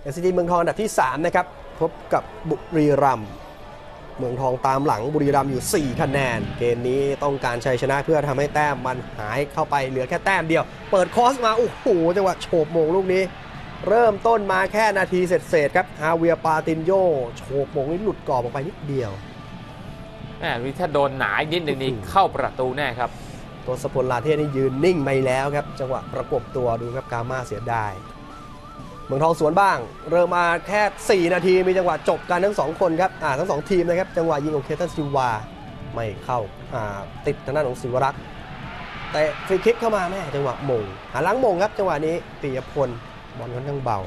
NCT เมืองทองอันดับที่3นะครับพบกับบุรีรัมย์เมืองทองตามหลังบุรีรัมย์อยู่4คะแนนเกมนี้ต้องการชัยชนะเพื่อทำให้แต้มมันหายเข้าไปเหลือแค่แต้มเดียวเปิดคอสมาโอ้โหจังหวะโฉบโมงลูกนี้เริ่มต้นมาแค่นาทีเศษครับฮาเวียปาตินโยโฉบโมงนี้หลุดกรอบออกไปนิดเดียวนี่ถ้าโดนหนาอีกนิดหนึ่งนี่เข้าประตูแน่ครับตัวสพลลาเทศนี่ยืนนิ่งไปแล้วครับจังหวะประกบตัวดูครับกาม่าเสียดายเมืองทองสวนบ้างเริ่มมาแค่4นาทีมีจังหวะจบกันทั้ง2คนครับทั้ง2ทีมนะครับจังหวะยิงของเคตันซิลวาไม่เข้าติดทางด้านของศิวรักษ์แต่ฟรีคิกเข้ามาแม่จังหวะมงหาล้างมงครับจังหวะนี้ปิยพลบอลค่อนข้างเบา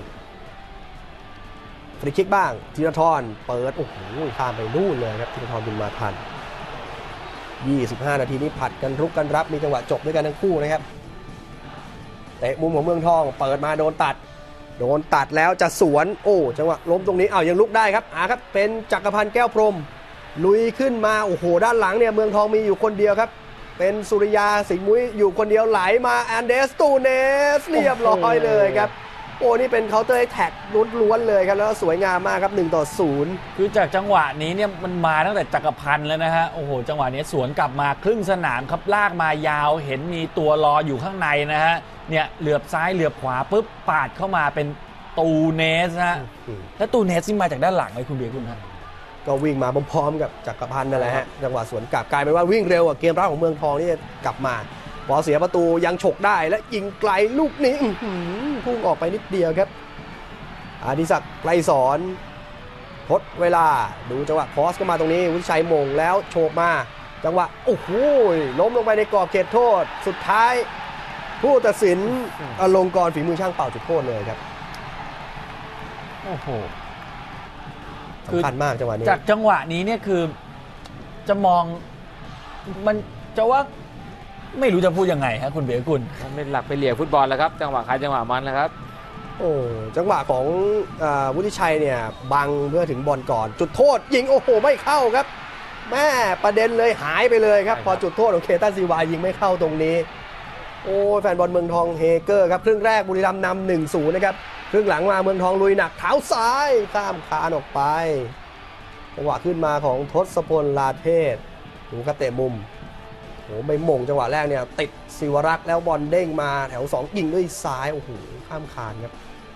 ฟรีคิกบ้างธีรทรเปิดโอ้โหข้ามไปนู่นเลยครับธีรทรบุญมาทัน25นาทีนี้ผัดกันรุกกันรับมีจังหวะจบด้วยกันทั้งคู่นะครับเตะมุมของเมืองทองเปิดมาโดนตัดแล้วจะสวนโอ้จังหวะล้มตรงนี้ยังลุกได้ครับครับเป็นจักรพันธ์แก้วพรหมลุยขึ้นมาโอ้โหด้านหลังเนี่ยเมืองทองมีอยู่คนเดียวครับเป็นสุริยาสิงห์มุ้ยอยู่คนเดียวไหลมาแอนเดสตูเนสเรียบร้อยเลยครับโอ้นี่เป็นเคาน์เตอร์แท็กล้วนๆเลยครับแล้วสวยงามมากครับ1-0 คือจากจังหวะนี้เนี่ยมันมาตั้งแต่จักรพันธ์แล้วนะฮะโอ้โหจังหวะนี้สวนกลับมาครึ่งสนามครับลากมายาวเห็นมีตัวรออยู่ข้างในนะฮะเนี่ยเหลือบซ้ายเหลือบขวาปุ๊บปาดเข้ามาเป็นตูเนสฮะแล้วตูเนสนี่มาจากด้านหลังเลยคุณเบียร์คุณฮะก็วิ่งมาพร้อมๆกับจักรพันธ์นั่นแหละฮะจังหวะสวนกลับกลายเป็นว่าวิ่งเร็วกว่าเกมรับของเมืองทองที่จะกลับมาพอเสียประตูยังฉกได้และยิงไกลลูกนี้พุ่งออกไปนิดเดียวครับอดิศักดิ์ไกรสอนทดเวลาดูจังหวะคอสก็มาตรงนี้วุฒิชัยมงแล้วโฉบมาจังหวะโอ้โหล้มลงไปในกรอบเขตโทษสุดท้ายผู้ตัดสินอลงกรณ์ฝีมือช่างเป่าจุดโทษเลยครับโอ้โหสำคัญมากจังหวะนี้จากจังหวะนี้เนี่ยคือจะมองมันจะว่าไม่รู้จะพูดยังไงฮะคุณเบียร์คุณเป็นหลักไปเหลี่ยฟุตบอลแล้วครับจังหวะใครจังหวะมันแล้วครับโอ้จังหวะของวุฒิชัยเนี่ยบังเพื่อถึงบอลก่อนจุดโทษยิงโอ้โหไม่เข้าครับแม่ประเด็นเลยหายไปเลยครับพอจุดโทษของเคตันซีวายิงไม่เข้าตรงนี้โอ้แฟนบอลเมืองทองเฮเกอร์ครับครึ่งแรกบุรีรัมย์นำ 1-0 นะครับครึ่งหลังมาเมืองทองลุยหนักเท้าซ้ายข้ามคานออกไปจังหวะขึ้นมาของทศพลลาเทศดูครับเตะมุมโอ้ไม่มงจังหวะแรกเนี่ยติดศิวรักษ์แล้วบอลเด้งมาแถว2ยิงด้วยซ้ายโอ้โหข้ามคานครับ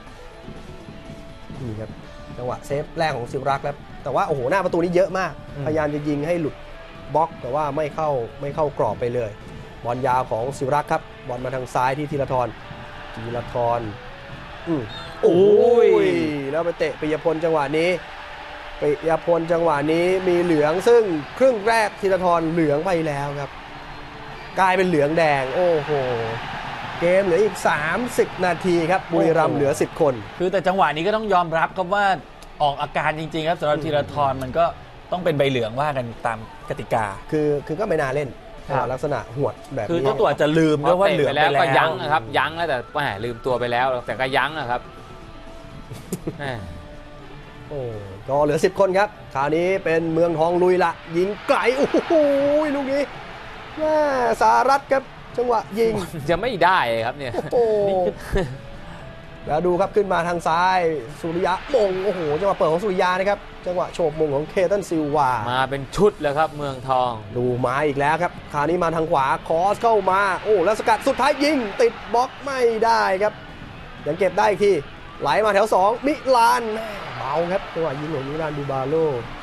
นี่ครับจังหวะเซฟแรกของศิวรักษ์แล้วแต่ว่าโอ้โหหน้าประตูนี้เยอะมากพยายามจะยิงให้หลุดบล็อกแต่ว่าไม่เข้ากรอบไปเลยบอลยาวของศิวรักษ์ครับบอลมาทางซ้ายที่ธีรทรโอ้ยแล้วไปเตะปิยพลจังหวะนี้ปิยพลจังหวะนี้มีเหลืองซึ่งครึ่งแรกธีรทรเหลืองไปแล้วครับกลายเป็นเหลืองแดงโอ้โหเกมเหลืออีก30นาทีครับบุรีรัมย์เหลือ10คนคือแต่จังหวะนี้ก็ต้องยอมรับครับว่าออกอาการจริงๆครับสำหรับธีรทรมันก็ต้องเป็นใบเหลืองว่ากันตามกติกาคือก็ไม่น่าเล่นลักษณะหวดแบบนี้คือเจ้าตัวจะลืมด้วยว่าเหลืองไปแล้วก็ยั้งนะครับยั้งแล้วแต่แหมลืมตัวไปแล้วแต่ก็ยั้งนะครับโอ้ก็เหลือ10คนครับคราวนี้เป็นเมืองทองลุยละยิงไกลโอ้โหลูกนี้แม่สารัตครับจังหวะยิงจะไม่ได้ครับเนี่ยโอ้แล้วดูครับขึ้นมาทางซ้ายสุริยะมงโอ้โหจังหวะเปิดของสุริยานะครับจังหวะโฉบมงของเคตันซิลวามาเป็นชุดแล้วครับเมืองทองดูมาอีกแล้วครับคราวนี้มาทางขวาคอสเข้ามาโอ้แล้วสกัดสุดท้ายยิงติดบล็อกไม่ได้ครับยังเก็บได้อีกทีไหลมาแถว2มิลานเบาครับจังหวะยิงของมิลานดูบาโล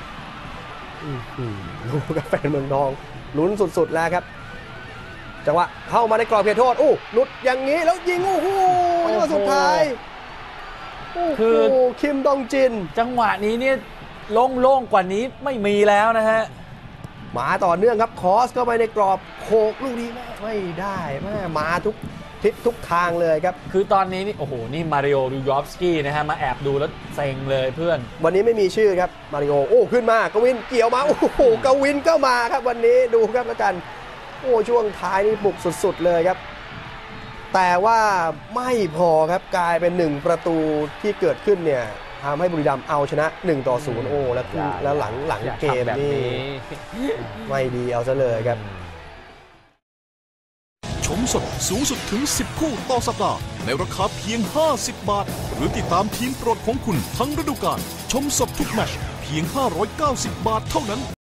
ดูกับแฟนเมืองทองลุ้นสุดๆแล้วครับจังหวะเข้ามาในกรอบเขตโทษหลุดอย่างนี้แล้วยิงโอ้โหจังหวะสุดท้ายคือคิมดองจินจังหวะนี้เนี่ยโล่งๆกว่านี้ไม่มีแล้วนะฮะมาต่อเนื่องครับคอสเข้าไปในกรอบโขกลูกนี้ไม่ได้มาทุกทิศทุกทางเลยครับคือตอนนี้นี่โอ้โหนี่มาริโอดูยอฟสกี้นะฮะมาแอบดูแล้วเซ็งเลยเพื่อนวันนี้ไม่มีชื่อครับมาริโอขึ้นมากวินเกี่ยวมาโอ้โหกวินก็มาครับวันนี้ดูครับแล้วกันช่วงท้ายนี่บุกสุดๆเลยครับแต่ว่าไม่พอครับกลายเป็น1ประตูที่เกิดขึ้นเนี่ยทำให้บุรีรัมย์เอาชนะ1-0แล้วหลังเกมนี่ไม่ดีเอาซะเลยครับชมสดสูงสุดถึง 10 คู่ต่อสัปดาห์ในราคาเพียง 50 บาท หรือติดตามทีมโปรดของคุณทั้งฤดูกาลชมสดทุกแมตช์เพียง 590 บาทเท่านั้น